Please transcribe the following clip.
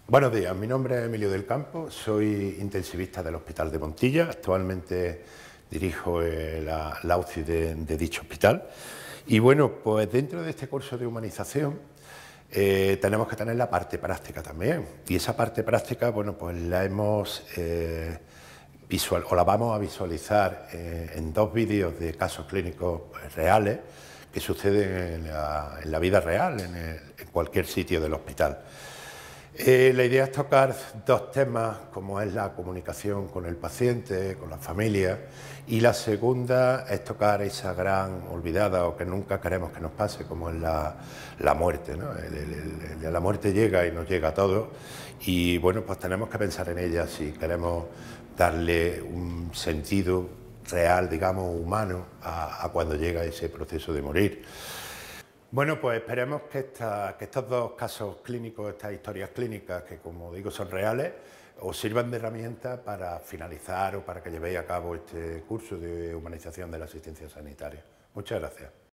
Buenos días, mi nombre es Emilio del Campo, soy intensivista del Hospital de Montilla, actualmente dirijo la UCI de dicho hospital. Y bueno, pues dentro de este curso de humanización tenemos que tener la parte práctica también. Y esa parte práctica, bueno, pues la hemos la vamos a visualizar en dos vídeos de casos clínicos reales que suceden en la vida real, en cualquier sitio del hospital. La idea es tocar dos temas, como es la comunicación con el paciente, con la familia, y la segunda es tocar esa gran olvidada o que nunca queremos que nos pase, como es la muerte, ¿no? La muerte llega y nos llega a todos, y bueno, pues tenemos que pensar en ella si queremos darle un sentido real, digamos, humano a cuando llega ese proceso de morir. Bueno, pues esperemos que estos dos casos clínicos, estas historias clínicas, que como digo son reales, os sirvan de herramienta para finalizar o para que llevéis a cabo este curso de humanización de la asistencia sanitaria. Muchas gracias.